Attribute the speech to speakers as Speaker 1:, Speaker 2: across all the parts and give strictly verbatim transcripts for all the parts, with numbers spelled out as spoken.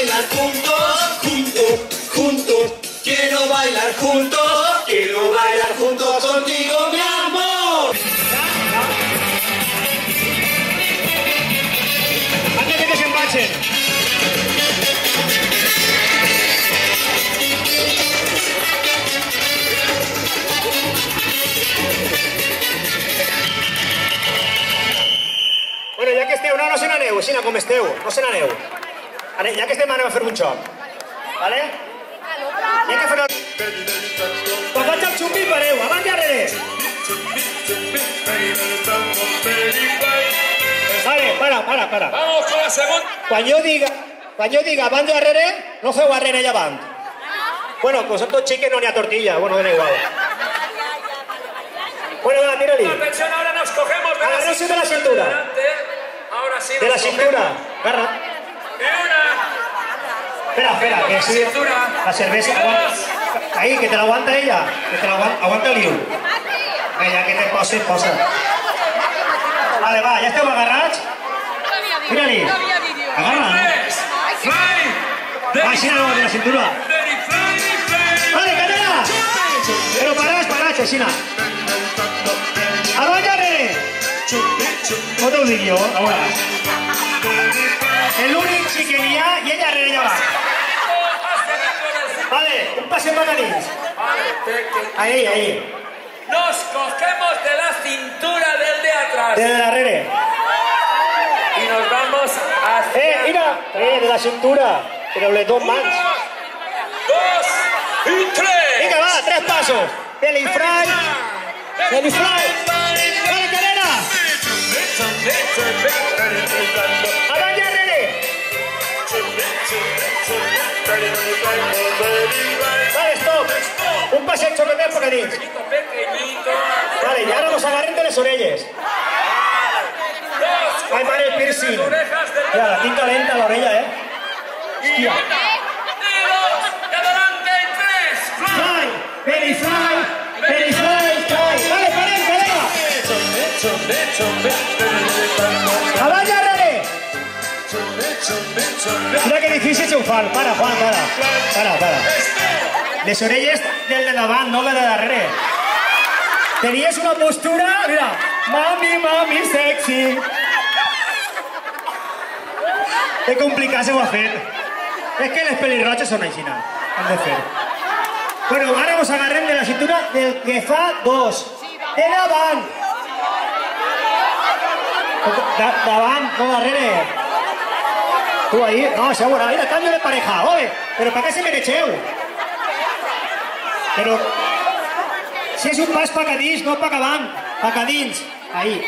Speaker 1: bailar juntos, juntos, juntos. Quiero bailar juntos, quiero bailar juntos contigo, mi amor.
Speaker 2: Antes de que se empachen. Bueno, ja que esteu, no, no se n'aneu, així com esteu, no se n'aneu. Ja que estem anem a fer un xoc, vale? Ja que fareu... Quan faig el xumbi pareu, avant i arrere. Vale, para, para, para.
Speaker 3: Vamos con la segunda.
Speaker 2: Quan jo diga, quan jo diga avant i arrere, no feu arrere i avant. Bueno, com som tots xiques no n'hi ha tortilla, bueno, dona igual. Bueno, va, tira-li.
Speaker 3: Atención, ahora nos cogemos de la
Speaker 2: Agarraos
Speaker 3: cintura.
Speaker 2: de la cintura.
Speaker 3: Ahora sí nos
Speaker 2: De la
Speaker 3: cogemos.
Speaker 2: cintura, agarra.
Speaker 3: Y una.
Speaker 2: Espera, espera, que sí. La cerveza, aguanta. Ahí, que te la aguanta ella. Que te la aguanta, aguanta el liu. Venga, que te poses, posa. Vale, va, ja esteu agarrats? Mira-li. Agarra.
Speaker 3: Tres. Fly.
Speaker 2: Va, així no, de la cintura.
Speaker 3: Ready, fly, fly.
Speaker 2: Vale, cadena. Però parats, parats, així no. Avant i arrere. No t'ho dic jo, a veure. L'únic sí que n'hi ha i ella arrere ja va. Vale, un paseo para Cadís. Ahí, ahí.
Speaker 3: Nos cogemos de la cintura del de atrás.
Speaker 2: Desde la arrere.
Speaker 3: Y nos vamos hacia...
Speaker 2: Eh, mira. Eh, de la cintura. Pero les dos mans.
Speaker 3: Dos y tres.
Speaker 2: Venga, va, tres pasos. Belly fry. Belly fry. Vale, cadena. Avant i arrere. Vale, stop. Un paseo choqueteo por Cadís.
Speaker 3: Pequeñito.
Speaker 2: Vale, y ahora nos agarren de las orelles. Ay, para el piercing. Mira, la tinta lenta la orella, eh. Hostia.
Speaker 3: Y adelante, tres.
Speaker 2: Fly, belly fly, belly fly, fly. Vale, paren, cadena. Avant i arrere. Mira que difícil triomfar. Para, Juan, para. Para, para. Les orelles del de davant, no la de darrere. Tenies una postura, mira. Mami, mami, sexy. Que complicat s'ho ha fet. És que les pelirroches són així, han de fer. Bueno, ara ens agarrem de la cintura del que fa dos. De davant. Da, davant, no darrere. Tu ahí, no, això veurà. Mira, canvio de pareja, ole. Però per què se mereixeu? Però... Si és un pas pa Cadís, no pa davant. Pa Cadins. Ahí.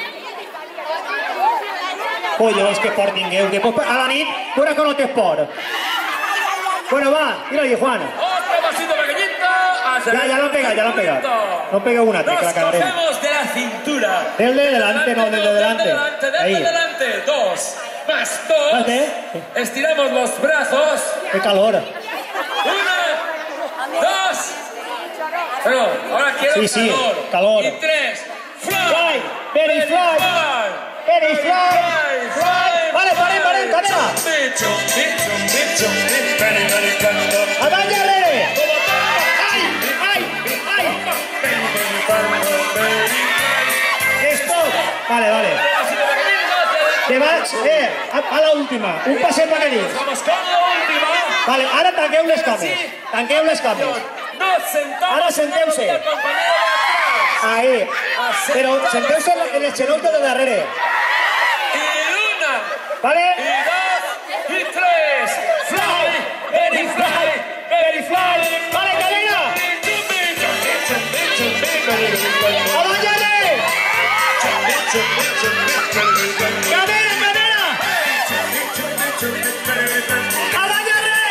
Speaker 2: Collons, que por tingueu. Que a la nit, veure que no té por. Bueno, va, tira-li, Juan.
Speaker 3: Otro pasito pequeñito.
Speaker 2: Ya, ya lo han pegado, ya lo han pegado. No pegue una, te la
Speaker 3: Nos
Speaker 2: cagaremos.
Speaker 3: cogemos de la cintura.
Speaker 2: Del de delante, no, del de delante.
Speaker 3: Del de delante, del de
Speaker 2: Ahí.
Speaker 3: delante. Dos. Más dos.
Speaker 2: Espérate.
Speaker 3: Estiramos los brazos.
Speaker 2: Qué calor.
Speaker 3: Una. Dos. Pero ahora quiero
Speaker 2: Sí, sí,
Speaker 3: calor.
Speaker 2: calor.
Speaker 3: Y tres. Fly.
Speaker 2: Fly, very fly. Very fly. Fly. Vale, paren, paren, cadena. Avant i arrere. Ai, ai, ai. Stop. Vale, vale. Te vas, eh, a, a la última. Un paseo para Cadís.
Speaker 3: Vamos con la última.
Speaker 2: Vale, ara tanqueu les cames. Tanqueu les cames.
Speaker 3: Nos sentamos.
Speaker 2: Ahora senteu-se.
Speaker 3: con el compañero de atrás.
Speaker 2: Ahí. Però senteu-se en el xenolto de darrere.
Speaker 3: Y una.
Speaker 2: Vale?
Speaker 3: Y dos. Y tres. Fly. Very fly. Very fly.
Speaker 2: Vale, cadena. Avant i arrere. Cadena, cadena. Avant i arrere.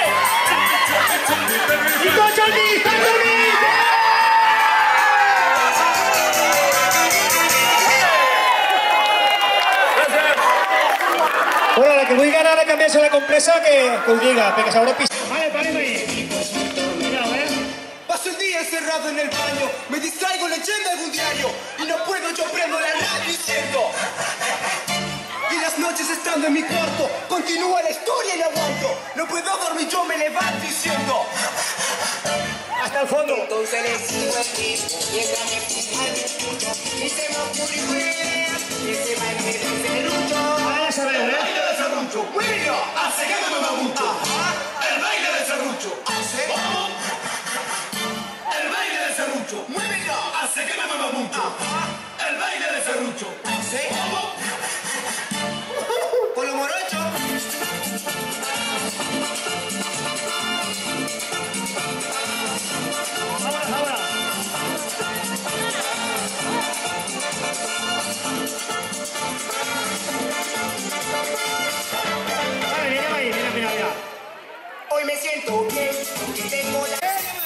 Speaker 2: I tots els dits, tots els dits. Bueno, la que vulgui anar a canviar-se la compresa, que, que ho diga, perquè s'haurà pistat. Vale, parem ahí. Cuidado, eh.
Speaker 1: Paso el día encerrado en el baño, me distraigo leyendo algún diario y no puedo, yo prendo la radio y siento. Y las noches estando en mi cuarto, continúa la historia y no aguanto. No puedo dormir y le vas diciendo.
Speaker 2: Hasta el fondo.
Speaker 1: Entonces le sigo el ritmo mientras me fuma mi pucho. Y se me ocurre una idea, ese baile del serrucho.
Speaker 2: Ah, ya sabemos,
Speaker 1: El
Speaker 2: ¿eh?
Speaker 1: baile del serrucho. Muy bien, hace que me mueva mucho. El baile del serrucho. Hace. ¿Cómo? El baile del serrucho. Muy bien, hace que me mueva mucho. El baile del serrucho. Hace. ¿Cómo? Por lo morocho.
Speaker 2: Vámonos, vámonos. Vale, mira ahí, mira, mira, mira.
Speaker 1: Hoy me siento bien porque tengo la...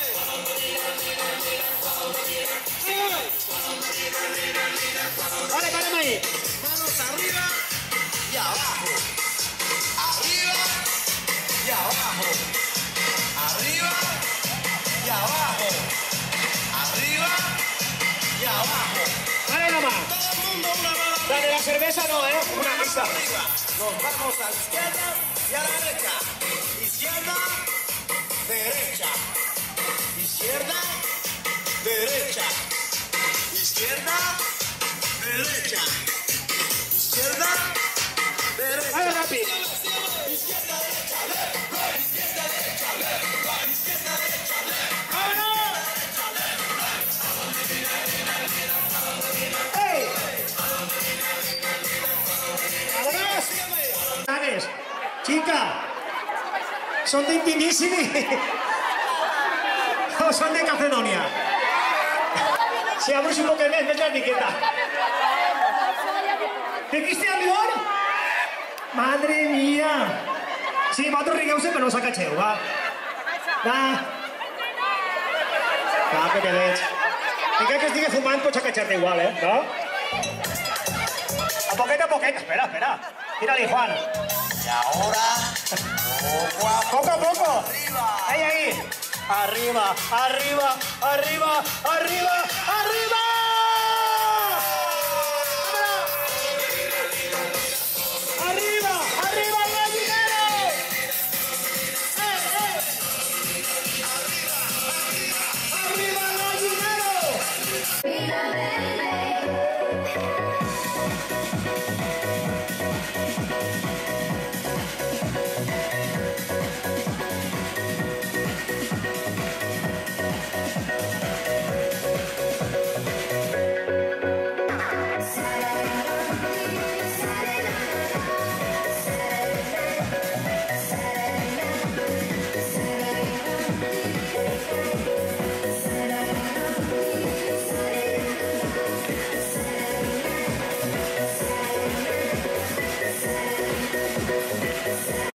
Speaker 2: Vale, párame ahí.
Speaker 1: Manos arriba y abajo. Arriba y abajo. Arriba y abajo. Arriba y abajo.
Speaker 2: Vale, nomás.
Speaker 1: Todo el mundo una mano
Speaker 2: La de la cerveza no, ¿eh? Una
Speaker 1: arriba.
Speaker 2: pista.
Speaker 1: Arriba. Nos vamos a la izquierda y a la derecha. Izquierda, derecha. Izquierda, derecha. Izquierda, derecha. Izquierda, derecha.
Speaker 2: Vale, rápido. ¡Ey! ¡Vámonos! ¿Sabes? Chica, ¿son de Intimissimi? ¿O son de Cacedonia? Si abres un poco més, ves la etiqueta. ¿De Cristian Dior? Madre mía! Sí, vosaltres rigueu-se, però no s'acatxeu, va. Va. Va, que te veig. Encara que estigui fumant, pots acatxar-te igual, eh? No? A poquet a poquet. Espera, espera. Tírale, Juan.
Speaker 1: Y ahora, poco a
Speaker 2: Poco a poco.
Speaker 1: arriba.
Speaker 2: Ahí, ahí. Arriba, arriba, arriba, arriba, arriba.